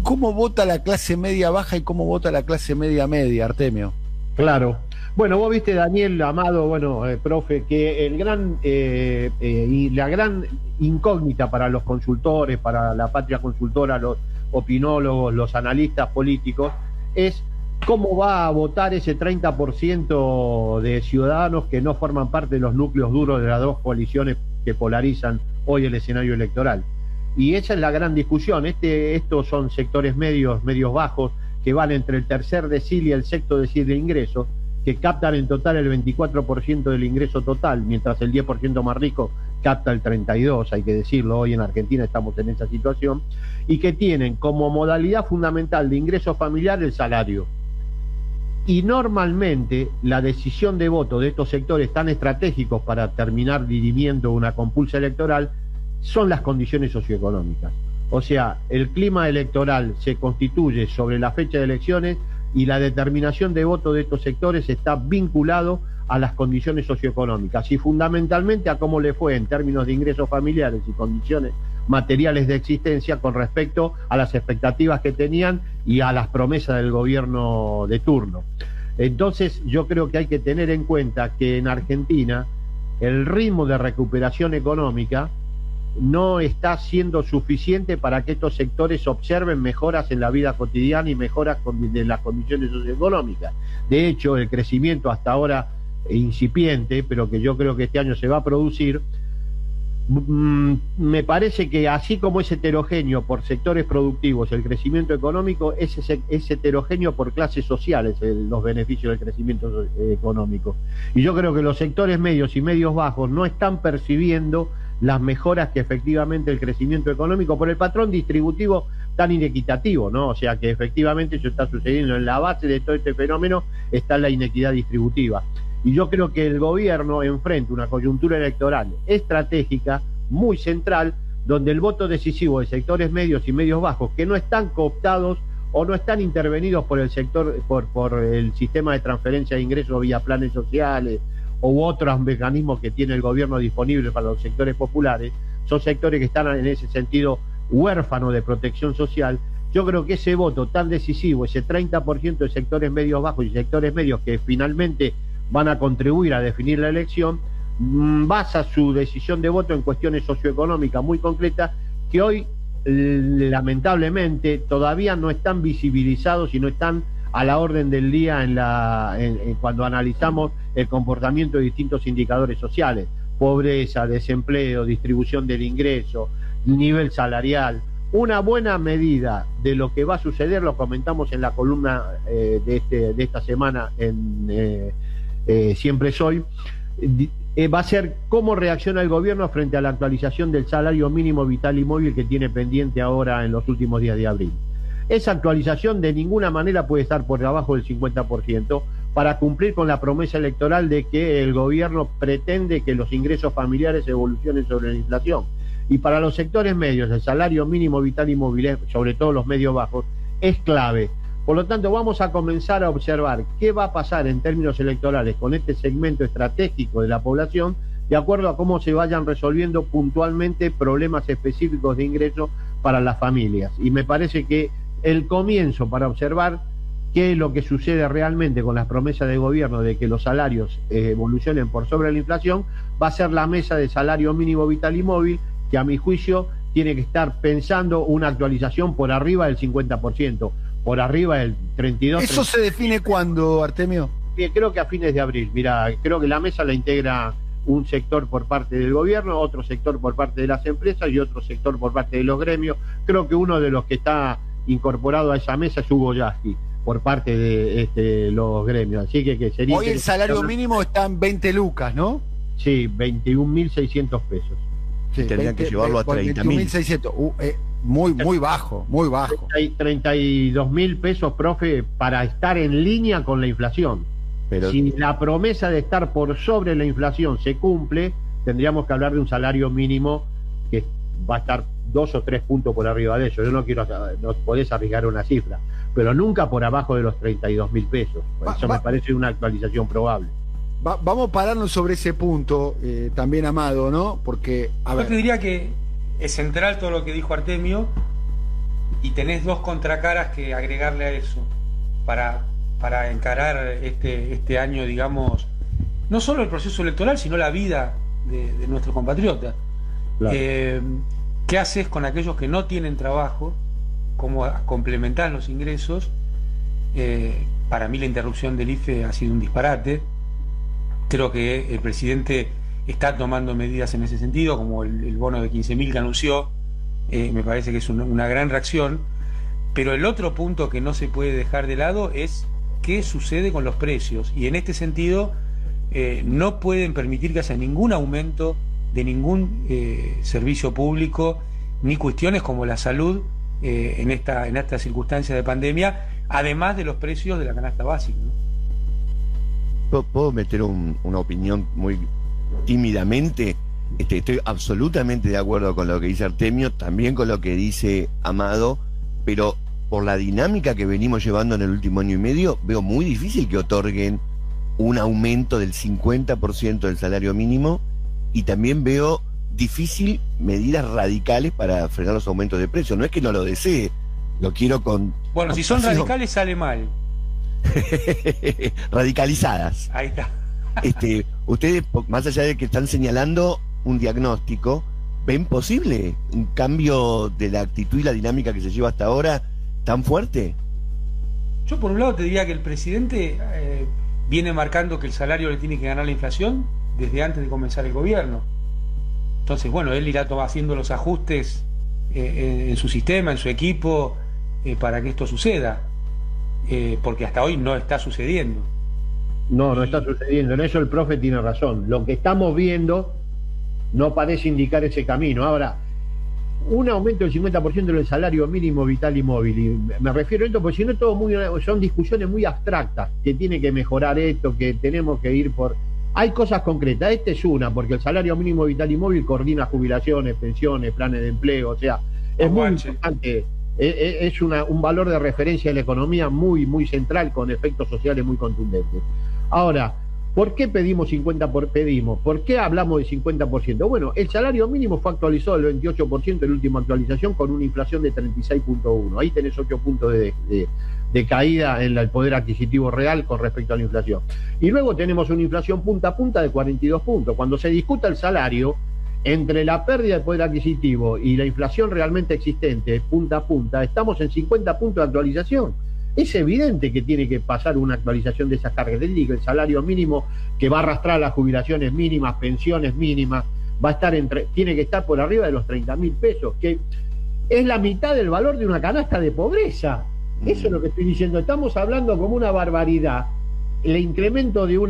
cómo vota la clase media baja y cómo vota la clase media media, Artemio. Claro. Bueno, vos viste, Daniel, Amado, bueno, profe, que y la gran incógnita para los consultores, para la patria consultora, los opinólogos, los analistas políticos, es cómo va a votar ese 30% de ciudadanos que no forman parte de los núcleos duros de las dos coaliciones que polarizan hoy el escenario electoral. Y esa es la gran discusión. Estos son sectores medios bajos, que van entre el tercer decil y el sexto decil de ingresos, que captan en total el 24% del ingreso total, mientras el 10% más rico capta el 32%, hay que decirlo, hoy en Argentina estamos en esa situación, y que tienen como modalidad fundamental de ingreso familiar el salario. Y normalmente la decisión de voto de estos sectores tan estratégicos para terminar dirimiendo una compulsa electoral son las condiciones socioeconómicas. O sea, el clima electoral se constituye sobre la fecha de elecciones y la determinación de voto de estos sectores está vinculado a las condiciones socioeconómicas y fundamentalmente a cómo le fue en términos de ingresos familiares y condiciones materiales de existencia con respecto a las expectativas que tenían y a las promesas del gobierno de turno. Entonces yo creo que hay que tener en cuenta que en Argentina el ritmo de recuperación económica no está siendo suficiente para que estos sectores observen mejoras en la vida cotidiana y mejoras de las condiciones socioeconómicas. De hecho, el crecimiento hasta ahora incipiente, pero que yo creo que este año se va a producir, me parece que así como es heterogéneo por sectores productivos el crecimiento económico, es heterogéneo por clases sociales los beneficios del crecimiento económico. Y yo creo que los sectores medios y medios bajos no están percibiendo las mejoras que efectivamente el crecimiento económico por el patrón distributivo tan inequitativo, ¿no? O sea que efectivamente eso está sucediendo. En la base de todo este fenómeno está la inequidad distributiva. Y yo creo que el gobierno enfrenta una coyuntura electoral estratégica, muy central, donde el voto decisivo de sectores medios y medios bajos, que no están cooptados o no están intervenidos por el sector, por el sistema de transferencia de ingresos vía planes sociales, u otros mecanismos que tiene el gobierno disponible para los sectores populares, son sectores que están en ese sentido huérfanos de protección social. Yo creo que ese voto tan decisivo, ese 30% de sectores medios bajos y sectores medios que finalmente van a contribuir a definir la elección, basa su decisión de voto en cuestiones socioeconómicas muy concretas que hoy lamentablemente todavía no están visibilizados y no están a la orden del día cuando analizamos el comportamiento de distintos indicadores sociales: pobreza, desempleo, distribución del ingreso, nivel salarial. Una buena medida de lo que va a suceder, lo comentamos en la columna de esta semana en Siempre Soy, va a ser cómo reacciona el gobierno frente a la actualización del salario mínimo vital y móvil que tiene pendiente ahora en los últimos días de abril. Esa actualización de ninguna manera puede estar por debajo del 50% para cumplir con la promesa electoral de que el gobierno pretende que los ingresos familiares evolucionen sobre la inflación. Y para los sectores medios, el salario mínimo vital y móvil, sobre todo los medios bajos, es clave. Por lo tanto, vamos a comenzar a observar qué va a pasar en términos electorales con este segmento estratégico de la población, de acuerdo a cómo se vayan resolviendo puntualmente problemas específicos de ingreso para las familias. Y me parece que el comienzo para observar qué es lo que sucede realmente con las promesas de gobierno de que los salarios evolucionen por sobre la inflación va a ser la mesa de salario mínimo vital y móvil, que a mi juicio tiene que estar pensando una actualización por arriba del 50%, por arriba del 32%. ¿Eso se define cuándo, Artemio? Creo que a fines de abril. Mira, creo que la mesa la integra un sector por parte del gobierno, otro sector por parte de las empresas y otro sector por parte de los gremios. Creo que uno de los que está incorporado a esa mesa es Hugo Yasky, por parte de los gremios. Así que sería... Hoy el salario mínimo está en 20 lucas, ¿no? Sí, 21.600 pesos. Sí, tendrían que llevarlo a 30.000. 21.600, muy bajo, muy bajo. 32.000 pesos, profe, para estar en línea con la inflación. Pero si la promesa de estar por sobre la inflación se cumple, tendríamos que hablar de un salario mínimo que va a estar 2 o 3 puntos por arriba de eso. Yo no podés arriesgar una cifra, pero nunca por abajo de los 32.000 pesos. Eso me parece una actualización probable. Vamos a pararnos sobre ese punto, también, Amado, ¿no? Porque, yo te diría que es central todo lo que dijo Artemio, y tenés dos contracaras que agregarle a eso para encarar este año, digamos, no solo el proceso electoral, sino la vida de nuestros compatriotas. Claro. ¿Qué haces con aquellos que no tienen trabajo? ¿Cómo complementar los ingresos? Para mí la interrupción del IFE ha sido un disparate. Creo que el presidente está tomando medidas en ese sentido, como el bono de 15.000 que anunció. Me parece que es una gran reacción. Pero el otro punto que no se puede dejar de lado es qué sucede con los precios. Y en este sentido, no pueden permitir que haya ningún aumento de ningún servicio público, ni cuestiones como la salud en esta circunstancia de pandemia, además de los precios de la canasta básica, ¿no? ¿Puedo meter una opinión muy tímidamente? Estoy absolutamente de acuerdo con lo que dice Artemio, también con lo que dice Amado, pero por la dinámica que venimos llevando en el último año y medio, veo muy difícil que otorguen un aumento del 50% del salario mínimo, y también veo difícil medidas radicales para frenar los aumentos de precios. No es que no lo desee, lo quiero con... Bueno, si son radicales sale mal. Radicalizadas. Ahí está. Ustedes, más allá de que están señalando un diagnóstico, ¿ven posible un cambio de la actitud y la dinámica que se lleva hasta ahora tan fuerte? Yo por un lado te diría que el presidente viene marcando que el salario le tiene que ganar la inflación desde antes de comenzar el gobierno. Entonces, bueno, él irá haciendo los ajustes en su sistema, en su equipo, para que esto suceda, porque hasta hoy no está sucediendo. No está sucediendo. En eso el profe tiene razón. Lo que estamos viendo no parece indicar ese camino. Ahora, un aumento del 50% del salario mínimo vital y móvil, y me refiero a esto porque si no son discusiones muy abstractas, que tiene que mejorar esto, que tenemos que ir por... Hay cosas concretas, esta es una, porque el salario mínimo vital y móvil coordina jubilaciones, pensiones, planes de empleo, o sea, es muy importante, es un valor de referencia de la economía muy, muy central, con efectos sociales muy contundentes. Ahora, ¿por qué pedimos 50%? ¿Por qué hablamos de 50%? Bueno, el salario mínimo fue actualizado el 28% en la última actualización, con una inflación de 36.1. Ahí tenés 8 puntos de caída en el poder adquisitivo real con respecto a la inflación. Y luego tenemos una inflación punta a punta de 42 puntos. Cuando se discuta el salario, entre la pérdida de poder adquisitivo y la inflación realmente existente, punta a punta, estamos en 50 puntos de actualización. Es evidente que tiene que pasar una actualización de esas cargas. Les digo, el salario mínimo que va a arrastrar las jubilaciones mínimas, pensiones mínimas, va a estar tiene que estar por arriba de los 30.000 pesos, que es la mitad del valor de una canasta de pobreza. Eso es lo que estoy diciendo. Estamos hablando como una barbaridad. El incremento de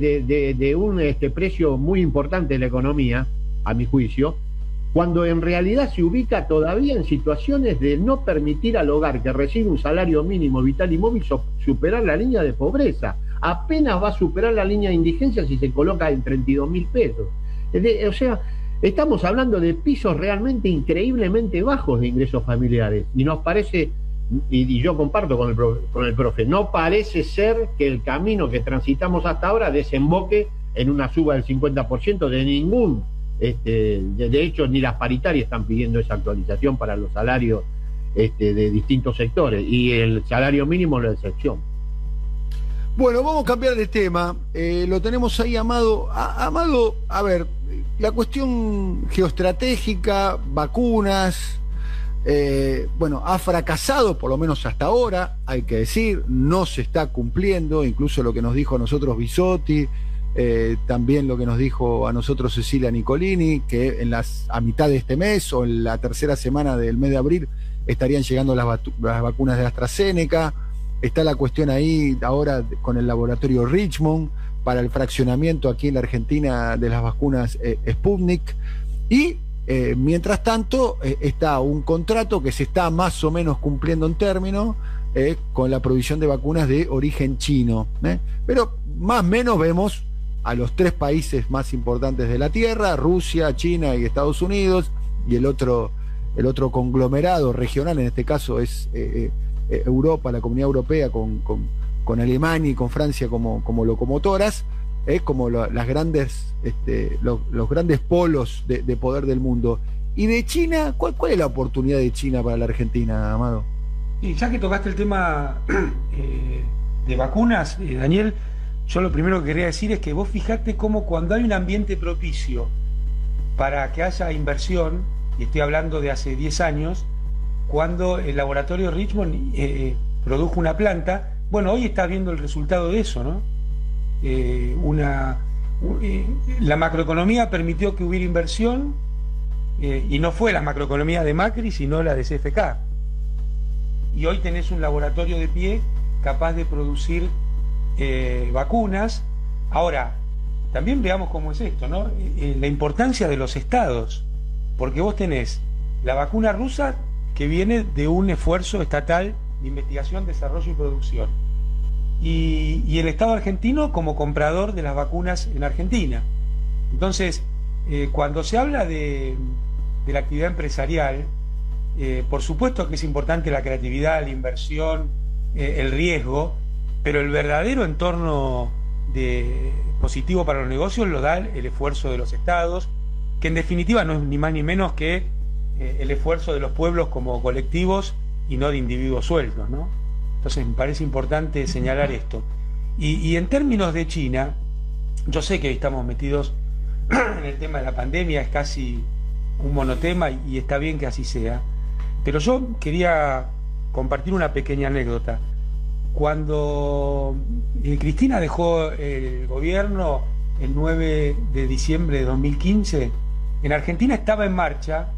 un precio muy importante de la economía, a mi juicio, cuando en realidad se ubica todavía en situaciones de no permitir al hogar que recibe un salario mínimo vital y móvil superar la línea de pobreza. Apenas va a superar la línea de indigencia si se coloca en 32.000 pesos. O sea, estamos hablando de pisos realmente increíblemente bajos de ingresos familiares, y nos parece, y yo comparto con el profe, no parece ser que el camino que transitamos hasta ahora desemboque en una suba del 50% de ningún... de hecho, ni las paritarias están pidiendo esa actualización para los salarios de distintos sectores, y el salario mínimo es la excepción. Bueno, vamos a cambiar de tema. Lo tenemos ahí, Amado. Amado, a ver, la cuestión geoestratégica, vacunas, bueno, ha fracasado, por lo menos hasta ahora, hay que decir, no se está cumpliendo, incluso lo que nos dijo a nosotros Bisotti, también lo que nos dijo a nosotros Cecilia Nicolini, que a mitad de este mes o en la tercera semana del mes de abril estarían llegando las vacunas de AstraZeneca. Está la cuestión ahí ahora con el laboratorio Richmond para el fraccionamiento aquí en la Argentina de las vacunas Sputnik, y mientras tanto está un contrato que se está más o menos cumpliendo en términos con la provisión de vacunas de origen chino, pero más o menos vemos a los tres países más importantes de la Tierra, Rusia, China y Estados Unidos, y el otro conglomerado regional, en este caso es Europa, la Comunidad Europea, con Alemania y con Francia como locomotoras, como las grandes, los grandes polos de poder del mundo. Y de China, ¿cuál es la oportunidad de China para la Argentina, Amado? Y ya que tocaste el tema de vacunas, Daniel, yo lo primero que quería decir es que vos fijate cómo cuando hay un ambiente propicio para que haya inversión, y estoy hablando de hace 10 años, cuando el laboratorio Richmond produjo una planta, bueno, hoy estás viendo el resultado de eso, ¿no? La macroeconomía permitió que hubiera inversión, y no fue la macroeconomía de Macri, sino la de CFK. Y hoy tenés un laboratorio de pie capaz de producir vacunas. Ahora, también veamos cómo es esto, ¿no? La importancia de los estados, porque vos tenés la vacuna rusa que viene de un esfuerzo estatal de investigación, desarrollo y producción, y el Estado argentino como comprador de las vacunas en Argentina. Entonces, cuando se habla de la actividad empresarial, por supuesto que es importante la creatividad, la inversión, el riesgo, pero el verdadero entorno positivo para los negocios lo da el esfuerzo de los estados, que en definitiva no es ni más ni menos que el esfuerzo de los pueblos como colectivos y no de individuos sueltos, ¿no? Entonces me parece importante señalar esto. Y en términos de China, yo sé que estamos metidos en el tema de la pandemia, es casi un monotema y está bien que así sea, pero yo quería compartir una pequeña anécdota. Cuando Cristina dejó el gobierno el 9 de diciembre de 2015, en Argentina estaba en marcha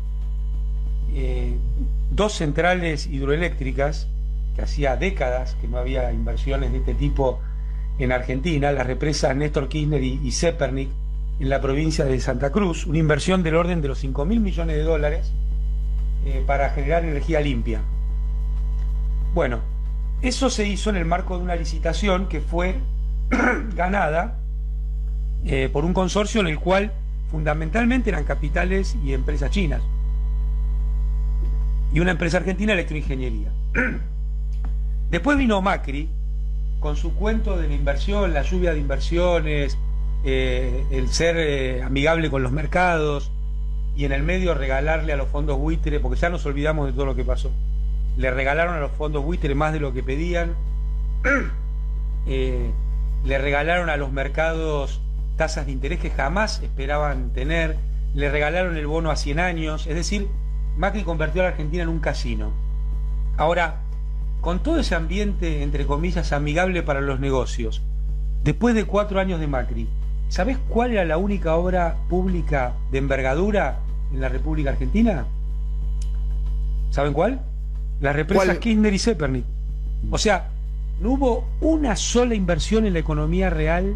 2 centrales hidroeléctricas, que hacía décadas que no había inversiones de este tipo en Argentina, las represas Néstor Kirchner y Zepernik en la provincia de Santa Cruz, una inversión del orden de los 5.000 millones de dólares para generar energía limpia. Bueno, eso se hizo en el marco de una licitación que fue ganada por un consorcio en el cual fundamentalmente eran capitales y empresas chinas y una empresa argentina, Electroingeniería. Después vino Macri con su cuento de la inversión, la lluvia de inversiones, el ser amigable con los mercados, y en el medio regalarle a los fondos buitre, porque ya nos olvidamos de todo lo que pasó. Le regalaron a los fondos buitre más de lo que pedían, le regalaron a los mercados tasas de interés que jamás esperaban tener, le regalaron el bono a 100 años, es decir, Macri convirtió a la Argentina en un casino. Ahora, con todo ese ambiente, entre comillas, amigable para los negocios, después de 4 años de Macri, ¿sabés cuál era la única obra pública de envergadura en la República Argentina? ¿Saben cuál? Las represas Kirchner y Zepernik. O sea, no hubo una sola inversión en la economía real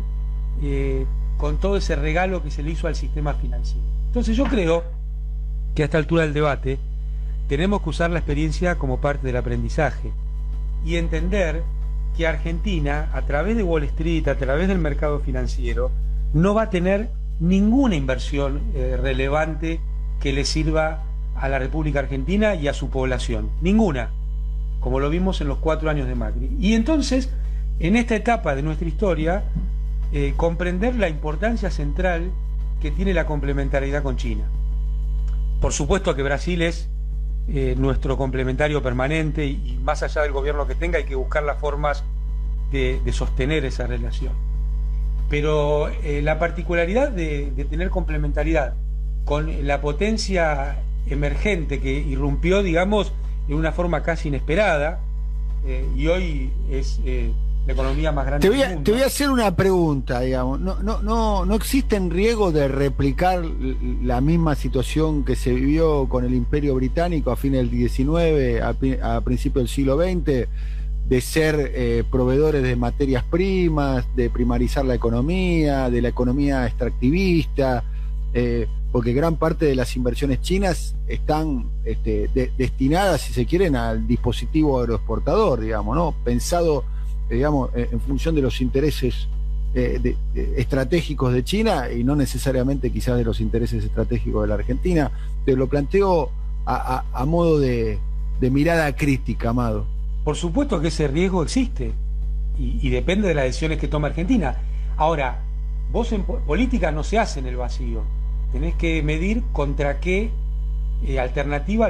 con todo ese regalo que se le hizo al sistema financiero. Entonces yo creo que a esta altura del debate tenemos que usar la experiencia como parte del aprendizaje y entender que Argentina, a través de Wall Street, a través del mercado financiero, no va a tener ninguna inversión relevante que le sirva a la República Argentina y a su población. Ninguna, como lo vimos en los 4 años de Macri. Y entonces, en esta etapa de nuestra historia, comprender la importancia central que tiene la complementariedad con China. Por supuesto que Brasil es nuestro complementario permanente y más allá del gobierno que tenga hay que buscar las formas de sostener esa relación. Pero la particularidad de tener complementariedad con la potencia emergente que irrumpió, digamos, de una forma casi inesperada, y hoy es la economía más grande del mundo. Te voy a hacer una pregunta, digamos. ¿No existe en riesgo de replicar la misma situación que se vivió con el Imperio Británico a fines del XIX, a principios del siglo XX, de ser proveedores de materias primas, de primarizar la economía, de la economía extractivista? Porque gran parte de las inversiones chinas están destinadas, si se quieren, al dispositivo agroexportador, digamos, ¿no? Pensado, digamos, en función de los intereses estratégicos de China y no necesariamente quizás de los intereses estratégicos de la Argentina. Te lo planteo a modo de mirada crítica, Amado. Por supuesto que ese riesgo existe y depende de las decisiones que toma Argentina. Ahora, vos en política no se hace en el vacío. Tenés que medir contra qué alternativa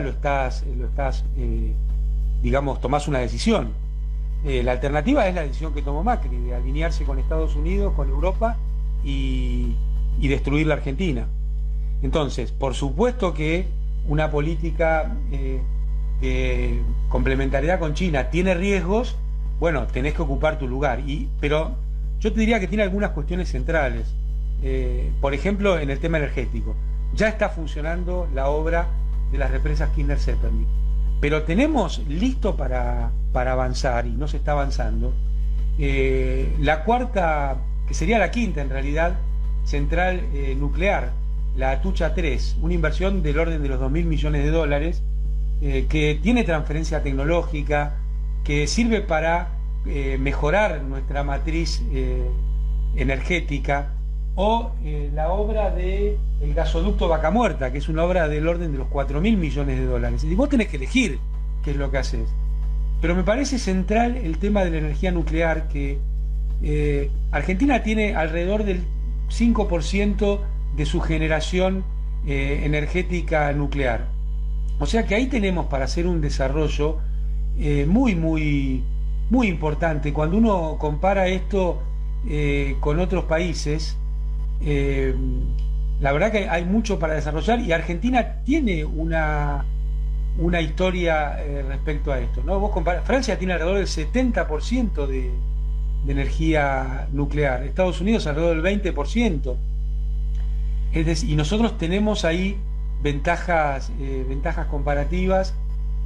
digamos, tomás una decisión. La alternativa es la decisión que tomó Macri, de alinearse con Estados Unidos, con Europa y destruir la Argentina. Entonces, por supuesto que una política de complementariedad con China tiene riesgos. Bueno, tenés que ocupar tu lugar. Pero yo te diría que tiene algunas cuestiones centrales. Por ejemplo, en el tema energético. Ya está funcionando la obra de las represas Kirchner-Zepernik. Pero tenemos listo para avanzar, y no se está avanzando, la cuarta, que sería la quinta en realidad, central nuclear, la Atucha 3, una inversión del orden de los 2.000 millones de dólares, que tiene transferencia tecnológica, que sirve para mejorar nuestra matriz energética, o la obra del gasoducto Vaca Muerta, que es una obra del orden de los 4.000 millones de dólares. Y vos tenés que elegir qué es lo que haces. Pero me parece central el tema de la energía nuclear, que Argentina tiene alrededor del 5% de su generación energética nuclear. O sea que ahí tenemos para hacer un desarrollo muy importante. Cuando uno compara esto con otros países, la verdad que hay mucho para desarrollar, y Argentina tiene una historia respecto a esto, ¿no? Vos comparás, Francia tiene alrededor del 70% de energía nuclear, Estados Unidos alrededor del 20%. Es decir, y nosotros tenemos ahí ventajas comparativas,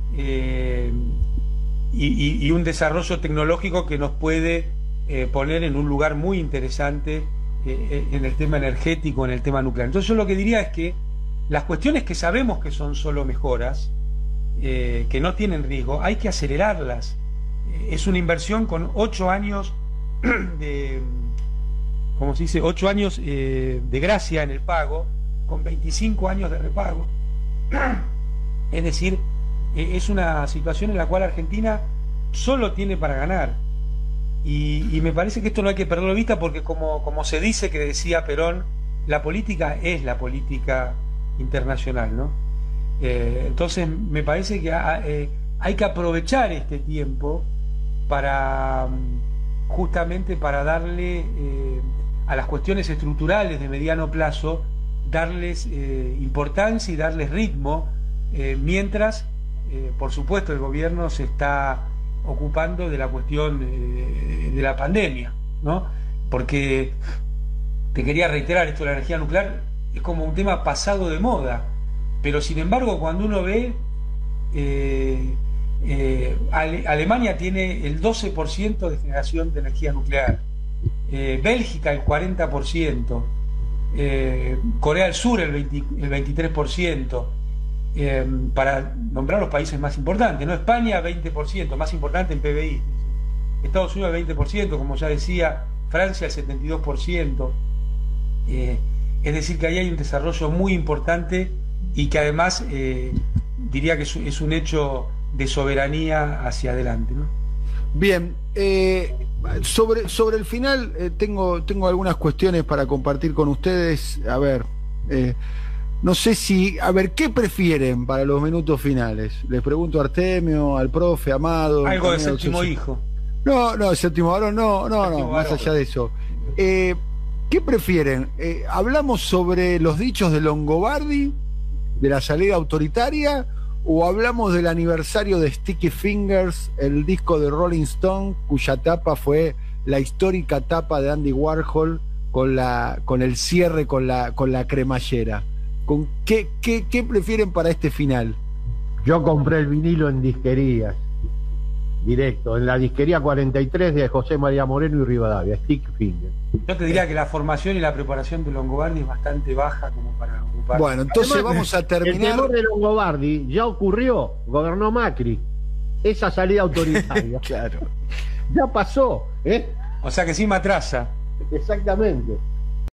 y un desarrollo tecnológico que nos puede poner en un lugar muy interesante en el tema energético, en el tema nuclear. Entonces yo lo que diría es que las cuestiones que sabemos que son solo mejoras, que no tienen riesgo, hay que acelerarlas. Es una inversión con 8 años de, ¿cómo se dice? 8 años de gracia en el pago, con 25 años de repago. Es decir, es una situación en la cual Argentina solo tiene para ganar. Y me parece que esto no hay que perderlo de vista, porque como se dice, que decía Perón, la política es la política internacional, ¿no? Entonces me parece que hay que aprovechar este tiempo para justamente para darle a las cuestiones estructurales de mediano plazo, darles importancia y darles ritmo, mientras por supuesto el gobierno se está ocupando de la cuestión de la pandemia, ¿no? Porque te quería reiterar, esto de la energía nuclear es como un tema pasado de moda, pero sin embargo cuando uno ve, Alemania tiene el 12% de generación de energía nuclear, Bélgica el 40%, Corea del Sur el 23%, para nombrar los países más importantes, ¿no? España 20%, más importante en PBI, Estados Unidos el 20%, como ya decía, Francia el 72%, es decir que ahí hay un desarrollo muy importante, y que además diría que es un hecho de soberanía hacia adelante, ¿no? Bien, sobre el final tengo algunas cuestiones para compartir con ustedes. A ver, no sé ¿qué prefieren para los minutos finales? Les pregunto a Artemio, al profe, Amado. Algo de séptimo hijo. No, séptimo varón, no, más allá de eso. ¿Qué prefieren? ¿Hablamos sobre los dichos de Longobardi, de la salida autoritaria, o hablamos del aniversario de Sticky Fingers, el disco de Rolling Stone, cuya tapa fue la histórica tapa de Andy Warhol, con el cierre con la cremallera? ¿Qué prefieren para este final? Yo compré el vinilo en disquerías, directo, en la disquería 43 de José María Moreno y Rivadavia, Stick Finger. Yo te diría que la formación y la preparación de Longobardi es bastante baja como para ocupar. Bueno, entonces además, vamos a terminar. El temor de Longobardi ya ocurrió, gobernó Macri, esa salida autoritaria. Claro. Ya pasó, ¿eh? O sea que sí, matraza. Exactamente.